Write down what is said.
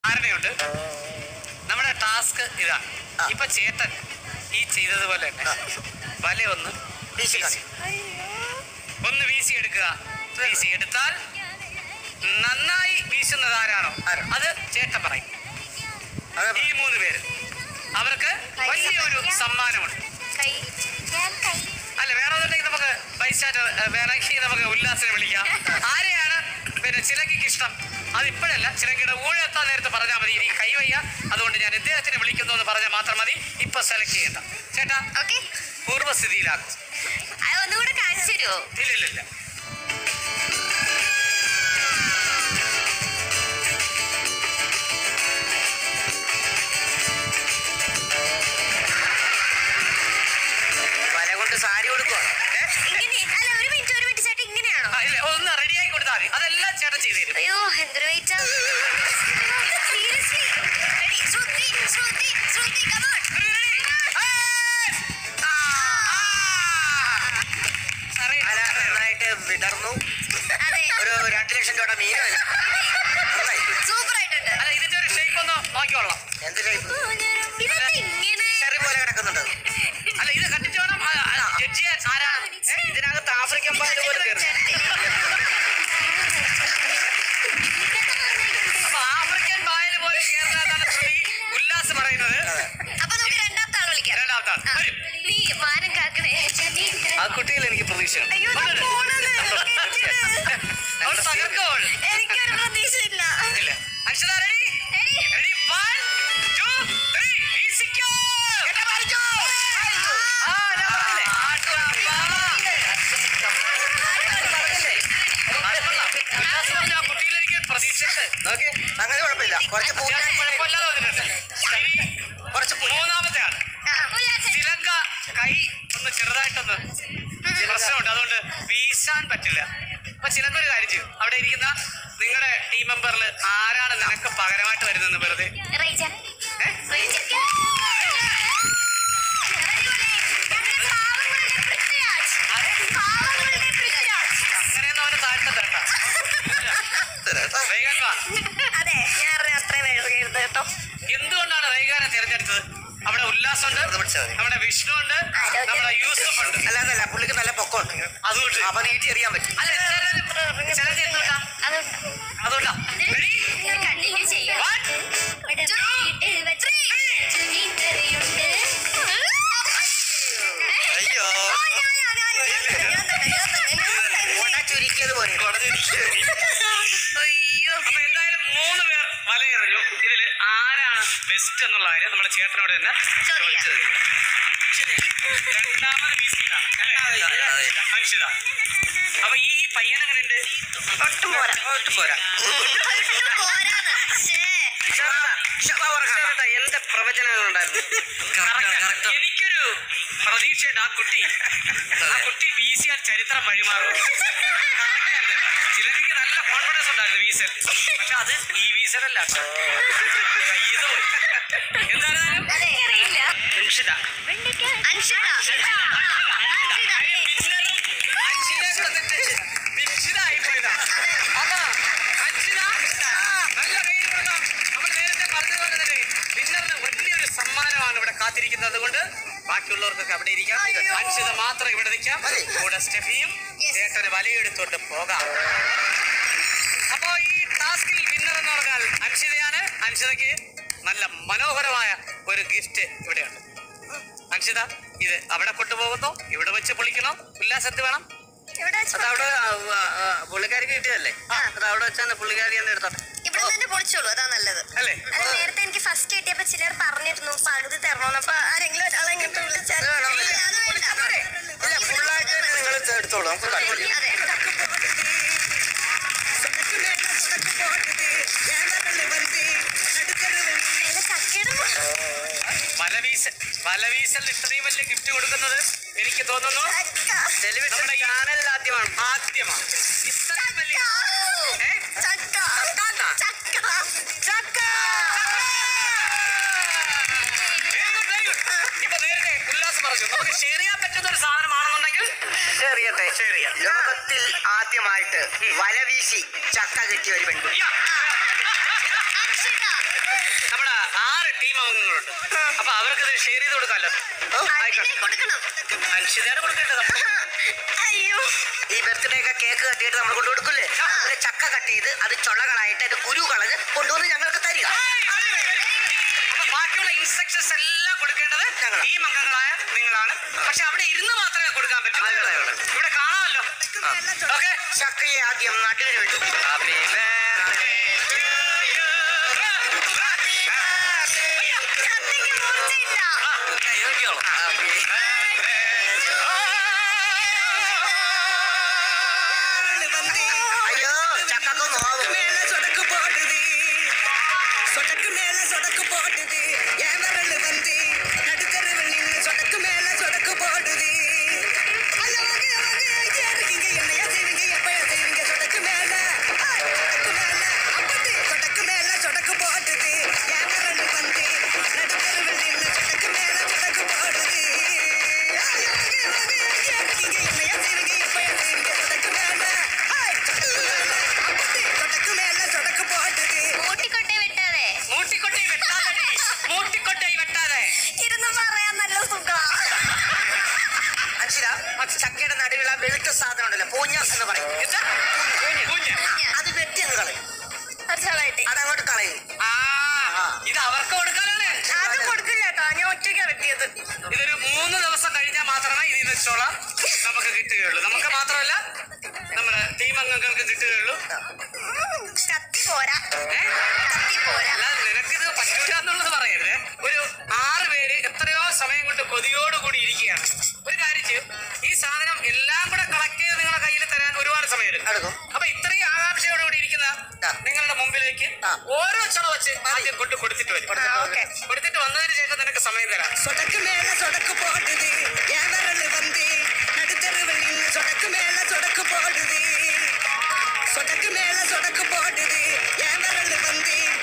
ധാരണയുണ്ട്. നമ്മുടെ ടാസ്ക് ഇതാണ്. ഇപ്പൊ ചേട്ടൻ ഈ ചെയ്തതുപോലെ തന്നെ വല ഒന്ന് വീശി എടുക്കുക. വീശി എടുത്താൽ നന്നായി വീശുന്നത് ആരാണോ അത് ചേട്ടൻ പറയും. ഈ 3 പേര് അവർക്ക് വലിയൊരു സമ്മാനമുണ്ട്. അല്ല വേണമെന്നുണ്ടെങ്കിൽ നമുക്ക് ബൈസ്റ്റാൻഡർ വേണമെങ്കിൽ നമുക്ക് ഉല്ലാസിനെ വിളിക്കാം. ആരെയാണ് പിന്നെ ചിലങ്കയ്ക്ക് ഇഷ്ടം അതിപ്പോഴല്ല, ചിലങ്കയുടെ ഊഴെത്താൻ നേരത്തെ പറഞ്ഞാൽ മതി. ഇനി കൈവയ്യ, അതുകൊണ്ട് ഞാൻ ഇദ്ദേഹത്തിനെ വിളിക്കുന്നു എന്ന് പറഞ്ഞാൽ മാത്രം മതി. ഇപ്പൊ സെലക്ട് ചെയ്യണ്ട. ചേട്ടാ പൂർവ്വസ്ഥിതിയിലാക്കും. ഇല്ലില്ല. സാരി കൊടുക്കുക. ഒന്ന് റെഡിയാക്കി കൊടുത്താൽ മതി. അതെല്ലാം ചേട്ടൻ ചെയ്തു തരും. അയ്യോ എന്തൊരു വെയിറ്റാ. നന്നായിട്ട് വിടർന്നു. ഒരു 2 ലക്ഷം രൂപയുടെ മീൻ സൂപ്പർ ആയിട്ടുണ്ട്. അല്ല ഇതിന്റെ ഒരു ഷേപ്പ് ഒന്ന് നോക്കിക്കൊള്ളാം. എന്ത് ഷേപ്പ്? ചെറിയ പോലെ കിടക്കുന്നുണ്ട്. അല്ല ഇത് കണ്ടിട്ട് വേണം ജഡ്ജ് ചെയ്യാൻ. ആരാണ് ഇതിനകത്ത് ആഫ്രിക്കൻ പാല് പോലെ കയറുന്നത്? അപ്പൊ ആഫ്രിക്കൻ പായല് പോലെ കയറുന്നതാണ് ഉല്ലാസ് പറയുന്നത്. രണ്ടാമത്തെ ആൾ ആ കുട്ടിയിൽ എനിക്ക് പ്രതീക്ഷയുണ്ട്. അക്ഷത റെഡി? 1 2 3 വീശിക്കോ. കുട്ടിയിലെനിക്ക് പ്രതീക്ഷയുണ്ട്. അങ്ങനെ കുഴപ്പമില്ല. കുറച്ച് മൂന്നാമത്തെ ആൾ ചിലങ്ക കൈ ഒന്ന് ചെറുതായിട്ടൊന്ന് പ്രശ്നമുണ്ട്, അതുകൊണ്ട് വീശാൻ പറ്റില്ല. അപ്പൊ ചിലങ്ക ഒരു കാര്യം ചെയ്യും. അവിടെ ഇരിക്കുന്ന നിങ്ങളുടെ ടീം മെമ്പറിൽ ആരാണ് നിനക്ക് പകരമായിട്ട് വരുന്നത്? വെറുതെ അങ്ങനെയൊന്നും അവന് താഴ്ത്ത തരണ്ട. എന്തുകൊണ്ടാണ് റൈഗാനെ തിരഞ്ഞെടുത്തത്? അവിടെ ഉല്ലാസുണ്ട്, നമ്മുടെ വിഷ്ണു ഉണ്ട്, നമ്മുടെ യൂസഫ് ഉണ്ട്. അല്ലാതല്ല പുള്ളിക്ക് നല്ല പൊക്കമുണ്ട്, അതുകൊണ്ട് അപ്പൊ നീട്ടി എറിയാൻ പറ്റും. അല്ല അതുകൊണ്ടാ. അയ്യോ ചുരുക്കിയത് പോലെ. അപ്പൊ എന്തായാലും 3 പേർ വലയെറിഞ്ഞു. ഇതില് ആരാണ് ബെസ്റ്റ് എന്നുള്ള കാര്യം നമ്മുടെ ചേട്ടനോട് തന്നെ ചോദിച്ചത്. രണ്ടാമത് അക്ഷിത. അപ്പൊ ഈ പയ്യൻ എങ്ങനെയുണ്ട്? ഒട്ടും പോരാ. എന്റെ പ്രവചനങ്ങളുണ്ടായിരുന്നു. എനിക്കൊരു പ്രതീക്ഷയുണ്ട്. ആ കുട്ടി വീശിയാൽ ചരിത്രം വഴിമാറും. ചിലർക്ക് നല്ല കോൺഫിഡൻസ് ഉണ്ടായിരുന്നു വീസൽ. പക്ഷെ അത് ഈ വീസലല്ല. എന്താണ് വലിയൊരു സമ്മാനമാണ് ഇവിടെ കാത്തിരിക്കുന്നത്. കൊണ്ട് ബാക്കിയുള്ളവർക്കൊക്കെ അവിടെ ഇരിക്കാം. അൻഷിത മാത്രം ഇവിടെ നിൽക്കാം. കൂടെ സ്റ്റെഫിയും ചേട്ടന് വലയെടുത്തോണ്ട് പോകാം. അപ്പോ ഈ ടാസ്കിൽ വിന്നർ എന്ന് പറഞ്ഞാൽ അൻഷിതയാണ്. അൻഷിതയ്ക്ക് നല്ല മനോഹരമായ ഒരു ഗിഫ്റ്റ് ഇവിടെയുണ്ട്. അൻഷിത ഇത് അവിടെ കൊണ്ടുപോകുന്നു. ഇവിടെ വെച്ച് പൊളിക്കണോ? ഉല്ലാസത്ത് വേണം. അതവിടെ പുള്ളിക്കാരിക്ക് കിട്ടിയതല്ലേ? അത് അവിടെ വെച്ചാൽ പുള്ളിക്കാരി തന്നെ എടുത്തോട്ടെ. പൊളിച്ചോളൂ, അതാ നല്ലത് അല്ലേ? നേരത്തെ എനിക്ക് ഫസ്റ്റ് കിട്ടിയപ്പോ ചിലർ പറഞ്ഞിരുന്നു പകുതി തരണോന്ന്. അപ്പൊ ആരെങ്കിലും ഒരാളെ ഇങ്ങോട്ട് വിളിച്ചാൽ ഫുള്ളായിട്ട് നിങ്ങൾ എടുത്തോളൂ. വലവീസൽ ഇത്രയും വലിയ ഗിഫ്റ്റ് കൊടുക്കുന്നത് എനിക്ക് തോന്നുന്നു ടെലിവിഷൻ ചാനലിൽ ആദ്യമാണ്. ഇത്രയും വലിയ ഇപ്പൊ നേരത്തെ ഉല്ലാസ് പറഞ്ഞു നമുക്ക് ഷെയർ ചെയ്യാൻ പറ്റുന്ന ഒരു സാധനമാണെന്നുണ്ടെങ്കിൽ ഷെയർ ചെയ്യാം. ലോകത്തിൽ ആദ്യമായിട്ട് വലവീശി ചക്ക കിട്ടിയ ഒരു പെൺകുട്ടി. ഉണ്ട്. അപ്പൊ അവർക്ക് ഷെയർ ചെയ്ത് കൊടുക്കാമല്ലോ. കൊടുക്കണം. അൻഷിതയാണ് കൊടുക്കേണ്ടത്. അയ്യോ, ഈ ബർത്ത്ഡേ ഒക്കെ കേക്ക് കട്ടിയിട്ട് നമ്മൾ കൊണ്ടു കൊടുക്കില്ലേ, ചക്ക കട്ട് ചെയ്ത് അത് ചുളകളായിട്ട് അതിന്റെ കുരു കളഞ്ഞ് കൊണ്ടുവന്ന് ഞങ്ങൾക്ക് തരിക. ബാക്കിയുള്ള ഇൻസ്ട്രക്ഷൻസ് എല്ലാം കൊടുക്കേണ്ടത് ടീം അംഗങ്ങളായ നിങ്ങളാണ്. പക്ഷെ അവിടെ ഇരുന്ന് മാത്രമേ കൊടുക്കാൻ പറ്റൂ. ഇവിടെ കാണാമല്ലോ. ഓക്കെ, ചക്കയെ ആദ്യം നടുവിന് വിട്ടു. ഹാപ്പി ബർത്ത്ഡേ ചക്കയ്ക്ക് മൂർച്ചയില്ല. അയ്യോ ചക്കക്ക് നോവും. ചക്കയുടെ നടുവിൽ ആ വെളുത്ത സാധനം ഉണ്ടല്ലോ, പൂഞ്ഞ എന്ന് പറയും. അത് വെട്ടി അങ്ങ് കളയും. അതങ്ങോട്ട് കളയും. ഇത് അവർക്ക് കൊടുക്കാനാണ്. അത് കൊടുക്കില്ല കേട്ടോ, ഞാൻ ഒറ്റയ്ക്കാ വെട്ടിയത്. ഇതൊരു 3 ദിവസം കഴിഞ്ഞാൽ മാത്രമേ ഇതിന് ചോള നമുക്ക് കിട്ടുകയുള്ളൂ. നമുക്ക് മാത്രമല്ല നമ്മുടെ ടീം അംഗങ്ങൾക്ക് കിട്ടുകയുള്ളൂ. കത്തി പോരാ. അല്ലാതെ നിനക്കിത് പറ്റൂല എന്നുള്ളത് പറയരുത്. ഒരു 6 പേര് എത്രയോ സമയം കൊണ്ട് കൊതിയോടുകൂടി ഇരിക്കുകയാണ്. ഒരു കാര്യം ചെയ്യും, ഈ സാധനം എല്ലാം കൂടെ കളക്ട് ചെയ്ത് നിങ്ങളുടെ കയ്യിൽ തരാൻ ഒരുപാട് സമയം എടുക്കും. അപ്പൊ ഇത്രയും ആകാംക്ഷയോടുകൂടി ഇരിക്കുന്ന നിങ്ങളുടെ മുമ്പിലേക്ക് ഓരോ ചുള വെച്ച് ആദ്യം കൊടുത്തിട്ട് വരും. കൊടുത്തിട്ട് വന്നതിന് ശേഷം നിനക്ക് സമയം തരാം. சொடக்கு மேல சொடக்கு போடுது என் விரல் வந்து நடுத்தருவில் நின்று சொடக்கு மேல சொடக்கு போடுது சொடக்கு மேல சொடக்கு போடுது என் விரல் வந்து